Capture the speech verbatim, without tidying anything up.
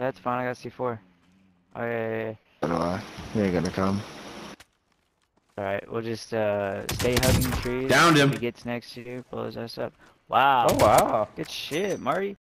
That's fine, I got C four. Oh, yeah, yeah, yeah. So do I. He ain't gonna come. Alright, we'll just uh, stay hugging trees. Downed him. If he gets next to you, blow his ass up. Wow. Oh wow. Good shit, Marty.